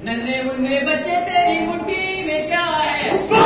नन्हे मुन्ने बच्चे तेरी मुट्ठी में क्या है?